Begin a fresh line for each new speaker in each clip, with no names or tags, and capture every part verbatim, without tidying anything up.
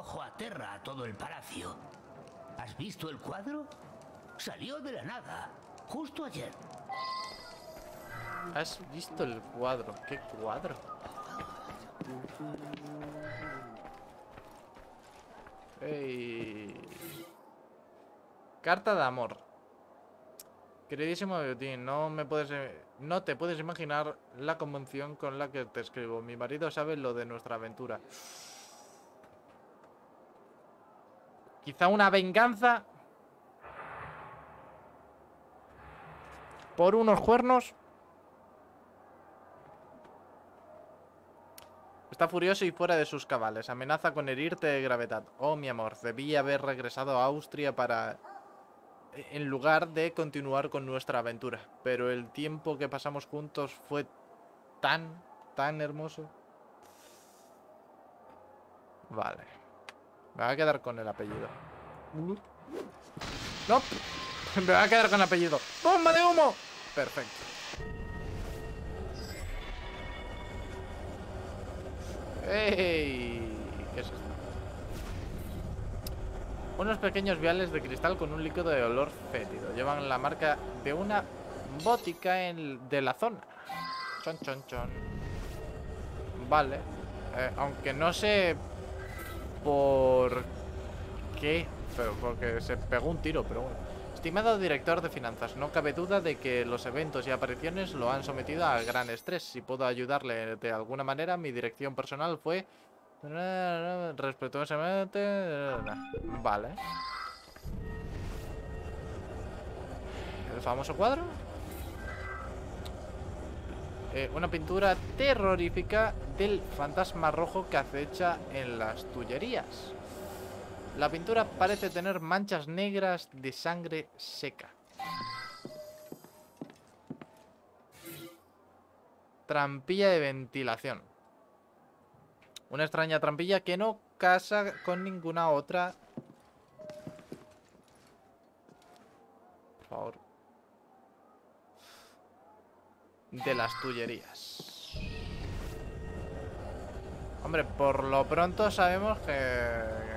rojo aterra a todo el palacio. ¿Has visto el cuadro? Salió de la nada, justo ayer.
¿Has visto el cuadro? ¿Qué cuadro? Hey. Carta de amor. Queridísimo Biotín, no me puedes, no te puedes imaginar la conmoción con la que te escribo. Mi marido sabe lo de nuestra aventura. Quizá una venganza por unos cuernos. Está furioso y fuera de sus cabales. Amenaza con herirte de gravedad. Oh, mi amor, debí haber regresado a Austria para... en lugar de continuar con nuestra aventura. Pero el tiempo que pasamos juntos fue tan, tan hermoso. Vale. Me voy a quedar con el apellido. No. Me voy a quedar con el apellido. ¡Bomba de humo! Perfecto. ¡Ey! ¿Qué es esto? Unos pequeños viales de cristal con un líquido de olor fétido. Llevan la marca de una botica en, de la zona. Chon, chon, chon. Vale. Eh, aunque no sé por qué, pero porque se pegó un tiro, pero bueno. Estimado director de finanzas, no cabe duda de que los eventos y apariciones lo han sometido a gran estrés. Si puedo ayudarle de alguna manera, mi dirección personal fue... respetuosamente... Vale. El famoso cuadro. Eh, una pintura terrorífica del fantasma rojo que acecha en las Tullerías. La pintura parece tener manchas negras de sangre seca. Trampilla de ventilación. Una extraña trampilla que no casa con ninguna otra. Por favor. De las Tullerías. Hombre, por lo pronto sabemos que...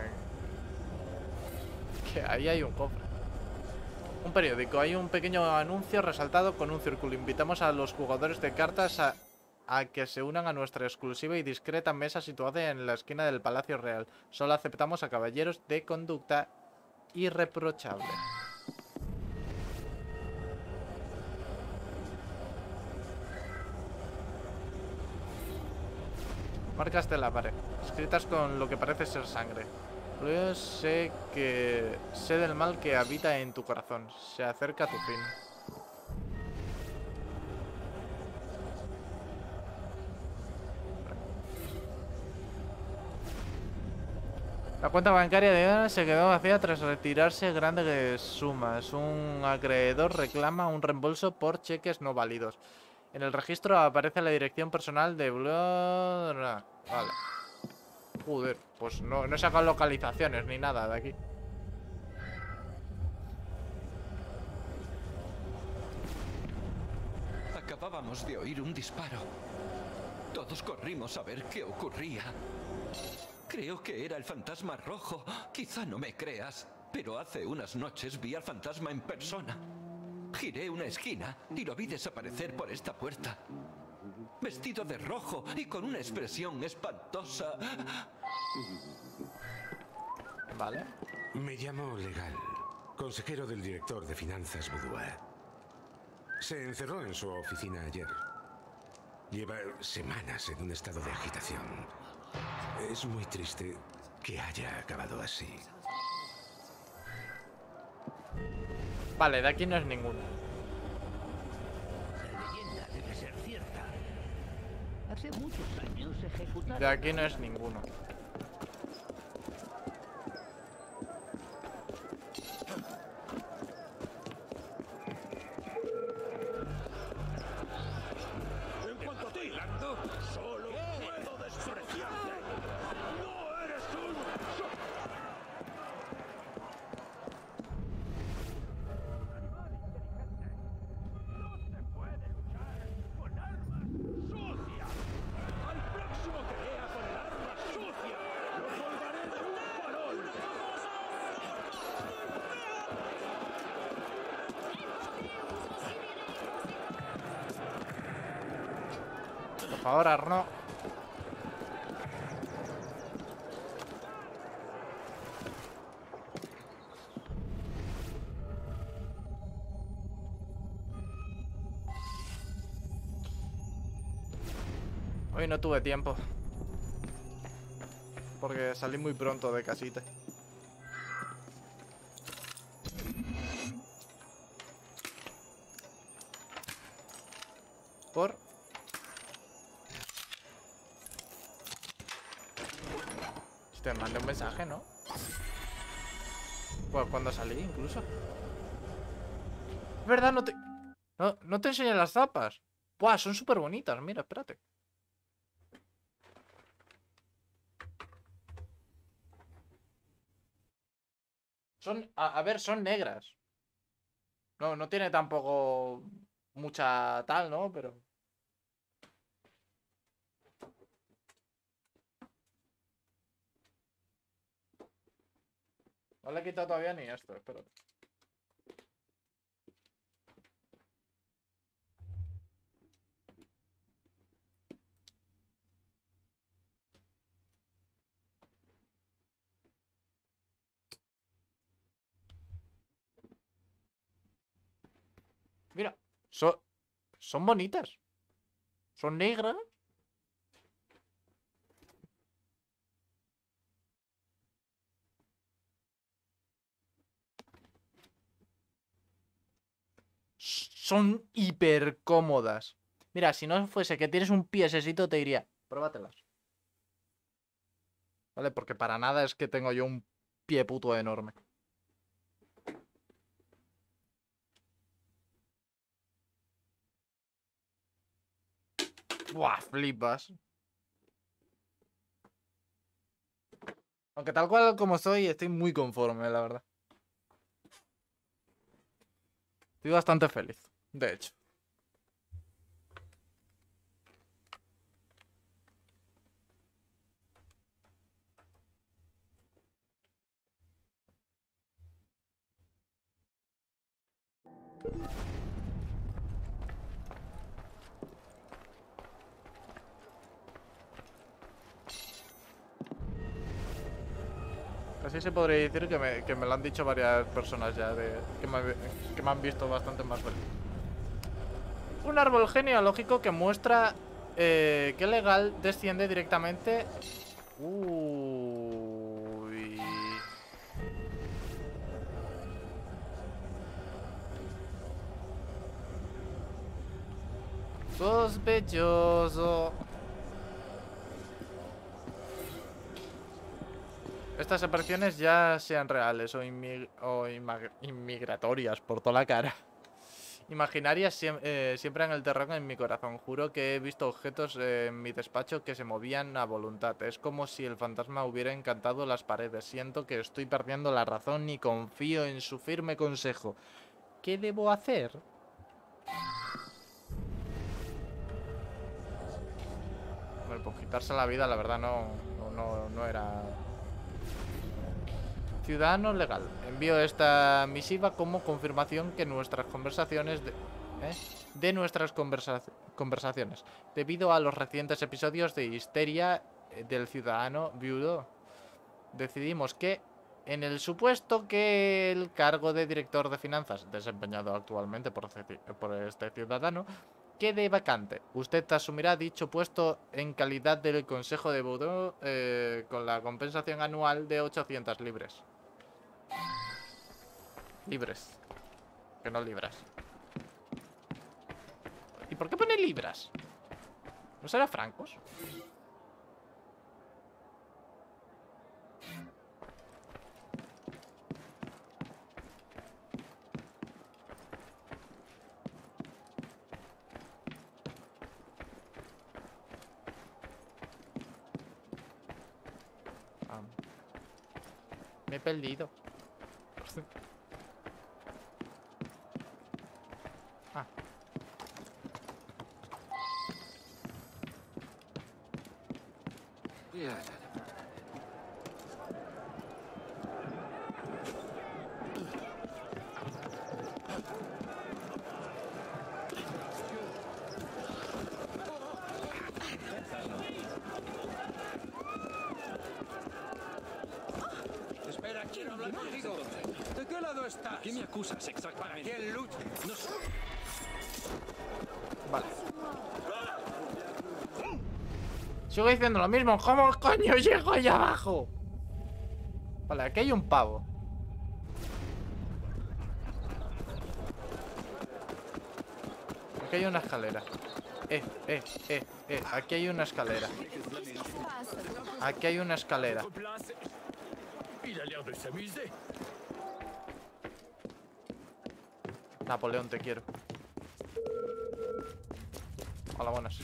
que ahí hay un cofre. Un periódico. Hay un pequeño anuncio resaltado con un círculo. Invitamos a los jugadores de cartas a, a que se unan a nuestra exclusiva y discreta mesa situada en la esquina del Palacio Real. Solo aceptamos a caballeros de conducta irreprochable. Marcas de la pared, escritas con lo que parece ser sangre. Luego sé que sé del mal que habita en tu corazón. Se acerca a tu fin. La cuenta bancaria de Ana se quedó vacía tras retirarse grandes sumas. Un acreedor reclama un reembolso por cheques no válidos. En el registro aparece la dirección personal de... Vale. Joder, pues no, no he sacado localizaciones ni nada de aquí.
Acabábamos de oír un disparo. Todos corrimos a ver qué ocurría. Creo que era el fantasma rojo. Quizá no me creas, pero hace unas noches vi al fantasma en persona. Giré una esquina y lo vi desaparecer por esta puerta. Vestido de rojo y con una expresión espantosa.
Vale.
Me llamo Legal, consejero del director de finanzas Boudoir. Se encerró en su oficina ayer. Lleva semanas en un estado de agitación. Es muy triste que haya acabado así.
Vale, de aquí no es ninguno.
La leyenda debe ser cierta. Hace muchos años ejecutaron...
De aquí no es ninguno.
En cuanto a ti, Lando, solo puedo despreciarte. No eres un... No se puede luchar con armas sucias. Al próximo que vea con el arma sucia
favor, Arno. Hoy no tuve tiempo. Porque salí muy pronto de casita. Por... Te mandé un mensaje, ¿no? Pues cuando salí, incluso. Es verdad, no te... No, no te enseñé las zapas. Buah, son súper bonitas. Mira, espérate. Son, a, a ver, son negras. No, no tiene tampoco mucha tal, ¿no? Pero... No le he quitado todavía ni esto, espérate. Mira, son, son bonitas. Son negras. Son hiper cómodas. Mira, si no fuese que tienes un piesecito, te diría, pruébatelas. ¿Vale? Porque para nada es que tengo yo un pie puto enorme. Buah, flipas. Aunque tal cual como soy, estoy muy conforme, la verdad. Estoy bastante feliz, de hecho. Así se podría decir que me, que me lo han dicho varias personas ya, de, que, me, que me han visto bastante más feliz. Un árbol genealógico que muestra eh, que Legal desciende directamente... Uy... Sospechoso. Estas apariciones ya sean reales o, inmig o inmigratorias por toda la cara. Imaginarias siem eh, siempre en el terreno en mi corazón. Juro que he visto objetos eh, en mi despacho que se movían a voluntad. Es como si el fantasma hubiera encantado las paredes. Siento que estoy perdiendo la razón y confío en su firme consejo. ¿Qué debo hacer? Bueno, pues quitarse la vida, la verdad, no, no, no, no era... Ciudadano legal. Envío esta misiva como confirmación que nuestras conversaciones de, ¿eh? de nuestras conversa conversaciones. Debido a los recientes episodios de histeria del ciudadano viudo, decidimos que, en el supuesto que el cargo de director de finanzas desempeñado actualmente por, por este ciudadano quede vacante, usted asumirá dicho puesto en calidad del consejo de vudú eh, con la compensación anual de ochocientas libres. Libres. Que no libras. ¿Y por qué pone libras? ¿No será francos? Ah. Me he perdido. Ah.
Yeah.
¿De qué lado estás?
¿Qué me acusas exactamente?
¿Quién lucha?
No sé.
Vale. Sigo diciendo lo mismo. ¿Cómo coño llego ahí abajo? Vale, aquí hay un pavo. Aquí hay una escalera. Eh, eh, eh, eh. Aquí hay una escalera. Aquí hay una escalera. Napoleón, te quiero. Hola, buenas.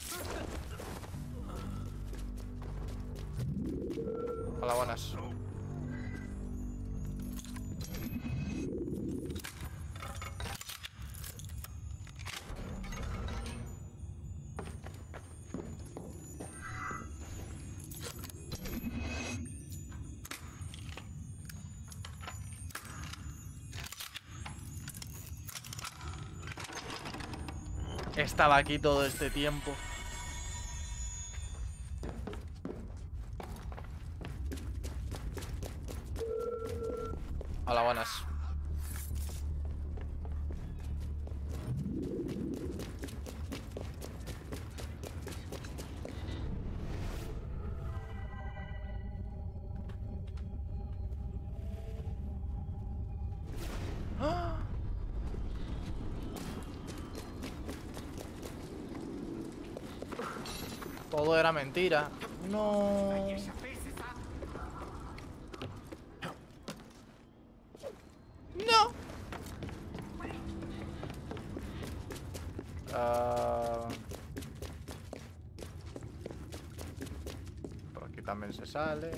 Hola, buenas. Estaba aquí todo este tiempo. Hola, buenas. ¡Ah! Todo era mentira. No. No. Uh... Por aquí también se sale.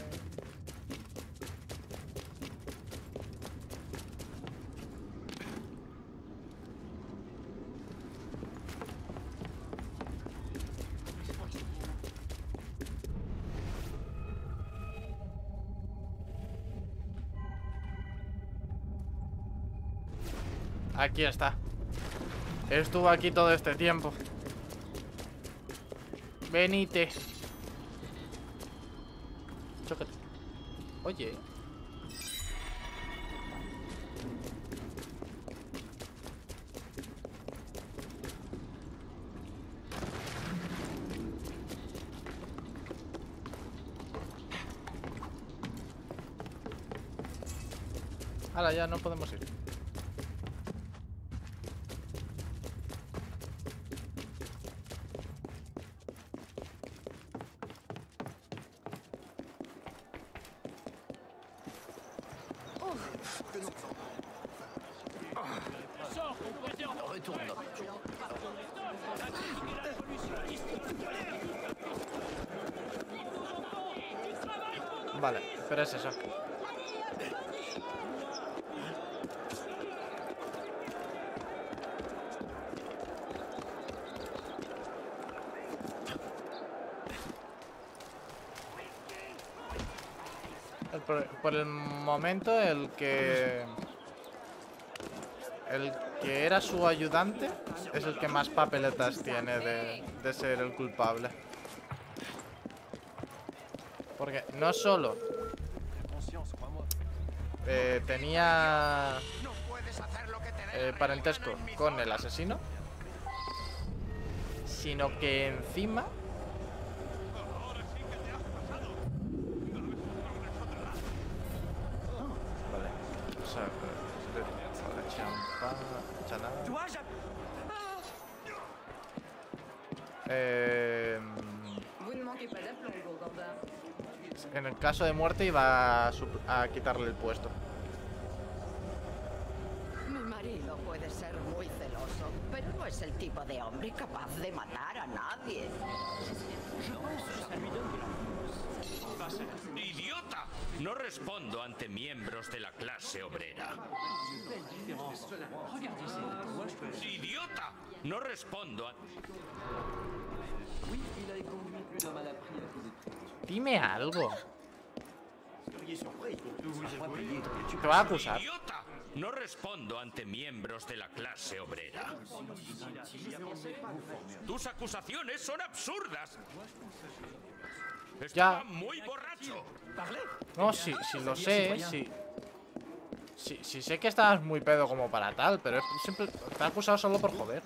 Aquí está. Estuvo aquí todo este tiempo. Venite. Chócate. Oye. Ahora ya no podemos ir. Vale, pero es eso. El por, por el momento el que el que era su ayudante es el que más papeletas tiene de, de ser el culpable. Porque no solo eh, tenía eh, parentesco con el asesino, sino que encima vale, o sea, vale, champán, chanada. Eh, en el caso de muerte iba a, a quitarle el puesto.
Mi marido puede ser muy celoso, pero no es el tipo de hombre capaz de matar a nadie.
¡Idiota! No respondo ante miembros de la clase obrera. ¡Idiota! No respondo a...
Dime algo. Te va a acusar.
¡Idiota! No respondo ante miembros de la clase obrera. Tus acusaciones son absurdas. Estaba
Ya.
muy borracho.
No, sí, sí lo sé, sí. Sí, sí sé que estás muy pedo como para tal, pero es siempre te ha acusado solo por joder.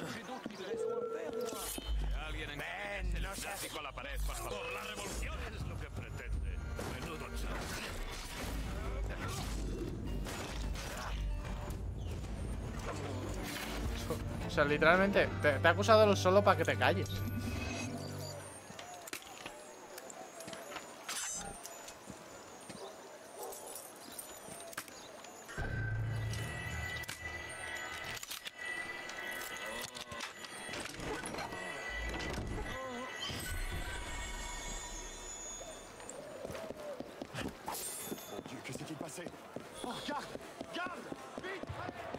Ven, no seas con la pared, por favor. La revolución es lo que pretende. Menudo chaval.
O sea, literalmente, te, te ha acusado solo para que te calles.
Qu'est-ce qui s'est passé? Oh, garde! Garde! Vite!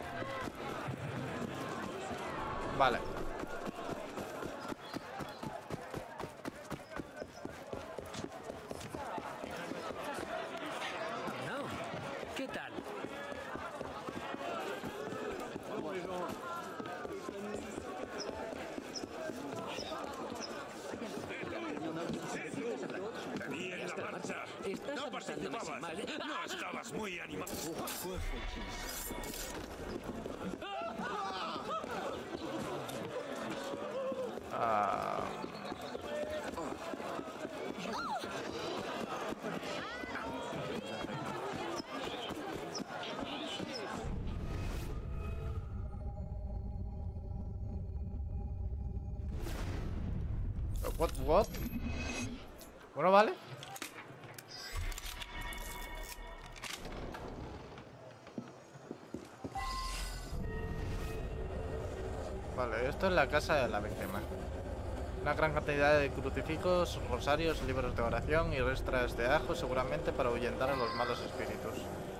Vale.
¿Qué tal?
Vení en la marcha. No participabas. No estabas muy animado.
Ah. What, what? Bueno, vale. Vale, esto es la casa de la víctima. Una gran cantidad de crucifijos, rosarios, libros de oración y restras de ajo, seguramente para ahuyentar a los malos espíritus.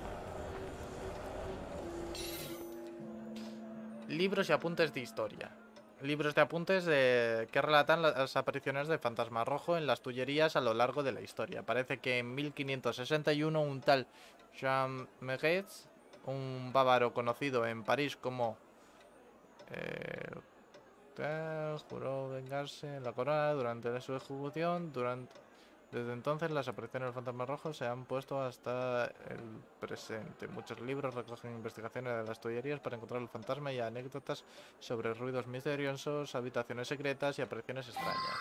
Libros y apuntes de historia. Libros de apuntes de... que relatan las apariciones de Fantasma Rojo en las Tullerías a lo largo de la historia. Parece que en mil quinientos sesenta y uno un tal Jean Meretz, un bávaro conocido en París como... Eh, juró vengarse en la corona durante su ejecución. Durante... Desde entonces las apariciones del Fantasma Rojo se han puesto hasta el presente. Muchos libros recogen investigaciones de las tullerías para encontrar el fantasma y anécdotas sobre ruidos misteriosos, habitaciones secretas y apariciones extrañas.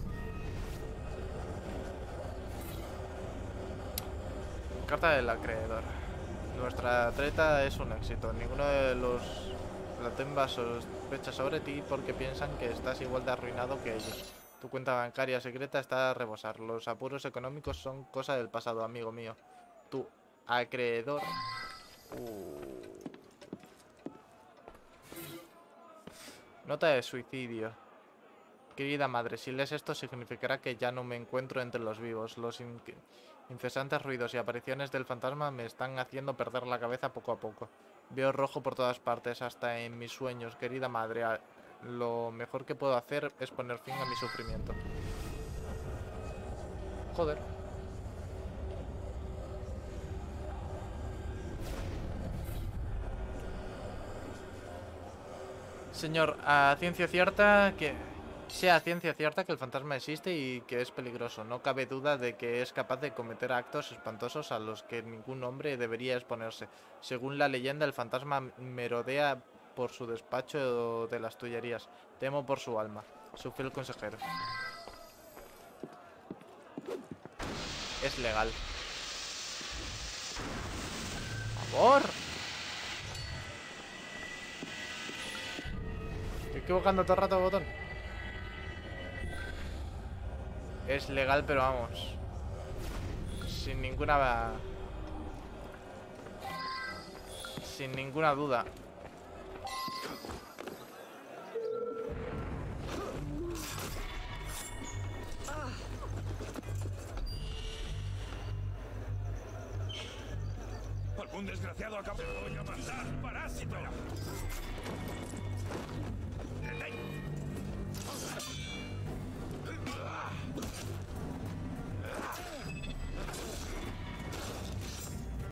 Carta del acreedor. Nuestra treta es un éxito. Ninguno de los Latemba sospecha sobre ti porque piensan que estás igual de arruinado que ellos. Tu cuenta bancaria secreta está a rebosar. Los apuros económicos son cosa del pasado, amigo mío. Tu acreedor... Uh. Nota de suicidio. Querida madre, si lees esto significará que ya no me encuentro entre los vivos. Los in incesantes ruidos y apariciones del fantasma me están haciendo perder la cabeza poco a poco. Veo rojo por todas partes, hasta en mis sueños. Querida madre, lo mejor que puedo hacer es poner fin a mi sufrimiento. Joder. Señor, a ciencia cierta que... sea ciencia cierta que el fantasma existe y que es peligroso. No cabe duda de que es capaz de cometer actos espantosos a los que ningún hombre debería exponerse. Según la leyenda, el fantasma merodea por su despacho de las tullerías. Temo por su alma. Su fiel consejero. Es legal. Por favor. Estoy equivocando todo el rato el botón. Es legal, pero vamos. Sin ninguna... Sin ninguna duda.
Algún desgraciado acaba de matar, parásito.